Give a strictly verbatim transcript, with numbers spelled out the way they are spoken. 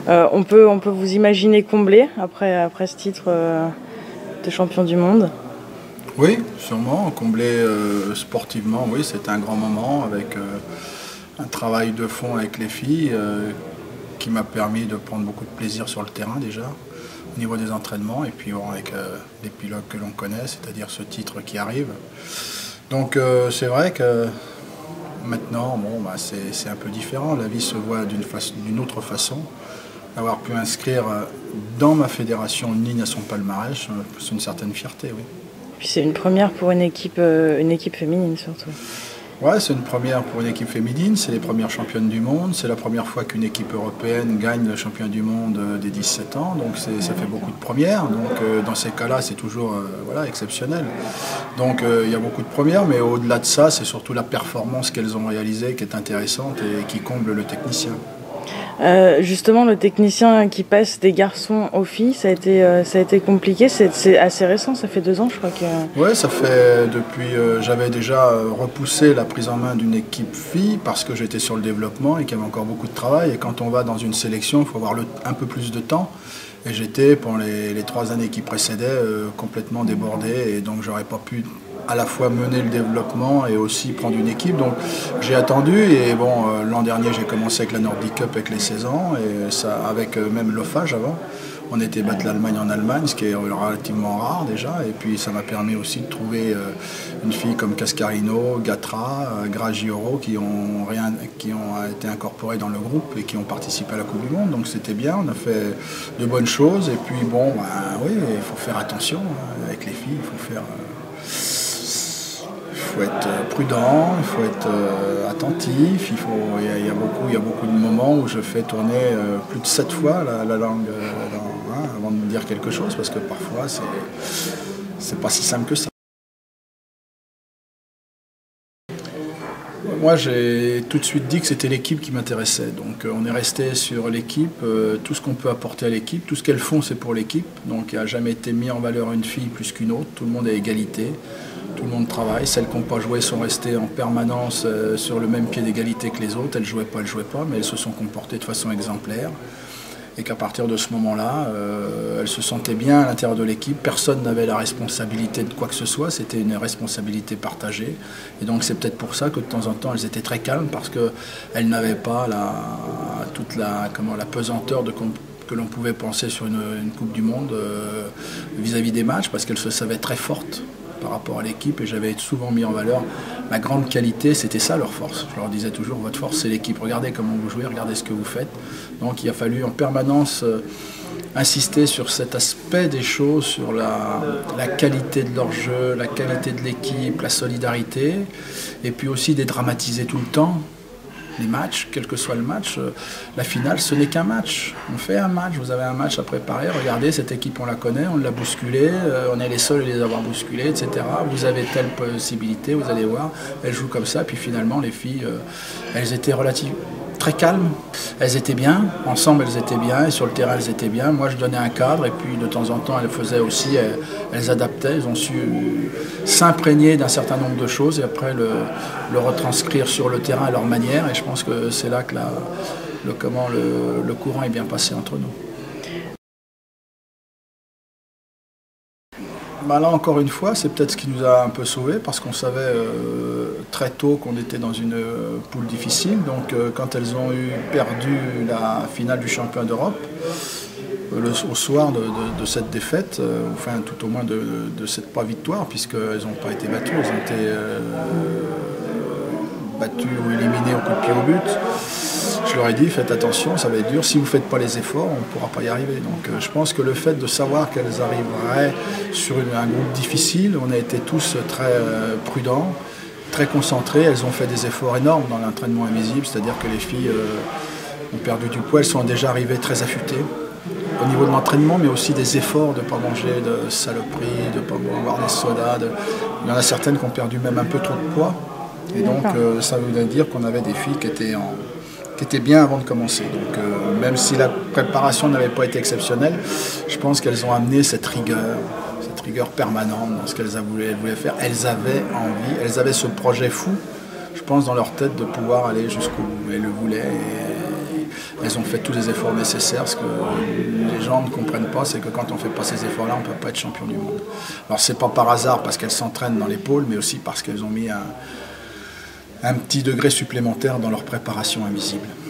Euh, on peut, on peut vous imaginer combler après, après ce titre euh, de champion du monde? Oui, sûrement. Combler euh, sportivement, oui, c'était un grand moment avec euh, un travail de fond avec les filles euh, qui m'a permis de prendre beaucoup de plaisir sur le terrain déjà, au niveau des entraînements, et puis bon, avec euh, les pilotes que l'on connaît, c'est-à-dire ce titre qui arrive. Donc euh, c'est vrai que maintenant, bon, bah, c'est un peu différent. La vie se voit d'une d'une autre façon. Avoir pu inscrire dans ma fédération une ligne à son palmarès, c'est une certaine fierté, oui. Puis c'est une première pour une équipe, euh, une équipe féminine surtout. Ouais, c'est une première pour une équipe féminine, c'est les premières championnes du monde, c'est la première fois qu'une équipe européenne gagne le champion du monde des dix-sept ans, donc ça fait beaucoup de premières, donc euh, dans ces cas-là c'est toujours euh, voilà, exceptionnel. Donc euh, il y a beaucoup de premières, mais au-delà de ça, c'est surtout la performance qu'elles ont réalisée qui est intéressante et qui comble le technicien. Euh, justement, le technicien qui passe des garçons aux filles, ça a été, euh, ça a été compliqué. C'est assez récent, ça fait deux ans, je crois que. Oui, ça fait depuis. Euh, J'avais déjà repoussé la prise en main d'une équipe fille parce que j'étais sur le développement et qu'il y avait encore beaucoup de travail. Et quand on va dans une sélection, il faut avoir le, un peu plus de temps. Et j'étais, pendant les, les trois années qui précédaient, euh, complètement débordé et donc j'aurais pas pu à la fois mener le développement et aussi prendre une équipe. Donc j'ai attendu et bon, euh, l'an dernier j'ai commencé avec la Nordic Cup avec les seize ans et ça, avec euh, même l'O F A G avant. On était battu l'Allemagne en Allemagne, ce qui est relativement rare déjà. Et puis ça m'a permis aussi de trouver euh, une fille comme Cascarino, Gatra, euh, Gragioro qui ont, rien, qui ont été incorporées dans le groupe et qui ont participé à la Coupe du Monde. Donc c'était bien, on a fait de bonnes choses. Et puis bon, ben, oui, il faut faire attention hein, avec les filles, il faut faire... Euh, Il faut être prudent, il faut être euh, attentif, il, faut, il, y a, il, y a beaucoup, il y a beaucoup de moments où je fais tourner euh, plus de sept fois la, la langue euh, dans, hein, avant de me dire quelque chose, parce que parfois c'est pas si simple que ça. Moi j'ai tout de suite dit que c'était l'équipe qui m'intéressait, donc euh, on est resté sur l'équipe, euh, tout ce qu'on peut apporter à l'équipe, tout ce qu'elles font c'est pour l'équipe, donc il n'a jamais été mis en valeur une fille plus qu'une autre, tout le monde est à égalité. Tout le monde travaille, celles qui n'ont pas joué sont restées en permanence euh, sur le même pied d'égalité que les autres, elles ne jouaient pas, elles ne jouaient pas, mais elles se sont comportées de façon exemplaire. Et qu'à partir de ce moment-là, euh, elles se sentaient bien à l'intérieur de l'équipe, personne n'avait la responsabilité de quoi que ce soit, c'était une responsabilité partagée. Et donc c'est peut-être pour ça que de temps en temps elles étaient très calmes, parce qu'elles n'avaient pas la, toute la, comment, la pesanteur de que l'on pouvait penser sur une, une Coupe du Monde vis-à-vis euh, -vis des matchs, parce qu'elles se savaient très fortes par rapport à l'équipe et j'avais souvent mis en valeur ma grande qualité, c'était ça leur force. Je leur disais toujours, votre force c'est l'équipe, regardez comment vous jouez, regardez ce que vous faites. Donc il a fallu en permanence euh, insister sur cet aspect des choses, sur la, la qualité de leur jeu, la qualité de l'équipe, la solidarité, et puis aussi dédramatiser tout le temps les matchs, quel que soit le match. La finale, ce n'est qu'un match. On fait un match, vous avez un match à préparer, regardez, cette équipe, on la connaît, on l'a bousculée, on est les seuls à les avoir bousculés, et cetera. Vous avez telle possibilité, vous allez voir, elles jouent comme ça, puis finalement, les filles, elles étaient relativement très calmes, elles étaient bien, ensemble elles étaient bien, et sur le terrain elles étaient bien. Moi je donnais un cadre, et puis de temps en temps elles faisaient aussi, elles, elles adaptaient, elles ont su s'imprégner d'un certain nombre de choses, et après le, le retranscrire sur le terrain à leur manière, et je pense que c'est là que la, le, comment le, le courant est bien passé entre nous. Bah là encore une fois, c'est peut-être ce qui nous a un peu sauvés parce qu'on savait euh, très tôt qu'on était dans une euh, poule difficile. Donc euh, quand elles ont eu perdu la finale du championnat d'Europe, euh, au soir de, de, de cette défaite, euh, enfin tout au moins de, de cette pas victoire, puisqu'elles n'ont pas été battues, elles ont été euh, battues ou éliminées au coup de pied au but. Je leur ai dit, faites attention, ça va être dur, si vous ne faites pas les efforts, on ne pourra pas y arriver. Donc euh, je pense que le fait de savoir qu'elles arriveraient sur une, un groupe difficile, on a été tous très euh, prudents, très concentrés, elles ont fait des efforts énormes dans l'entraînement invisible, c'est-à-dire que les filles euh, ont perdu du poids, elles sont déjà arrivées très affûtées au niveau de l'entraînement, mais aussi des efforts de ne pas manger de saloperies, de ne pas boire des sodas. De... Il y en a certaines qui ont perdu même un peu trop de poids, et donc euh, ça voulait dire qu'on avait des filles qui étaient en... qui était bien avant de commencer. Donc euh, même si la préparation n'avait pas été exceptionnelle, je pense qu'elles ont amené cette rigueur, cette rigueur permanente dans ce qu'elles voulaient, elles voulaient faire. Elles avaient envie, elles avaient ce projet fou, je pense, dans leur tête de pouvoir aller jusqu'au bout. Elles le voulaient. Et elles ont fait tous les efforts nécessaires. Ce que les gens ne comprennent pas, c'est que quand on ne fait pas ces efforts-là, on ne peut pas être champion du monde. Alors c'est pas par hasard parce qu'elles s'entraînent dans les pôles, mais aussi parce qu'elles ont mis un, un petit degré supplémentaire dans leur préparation invisible.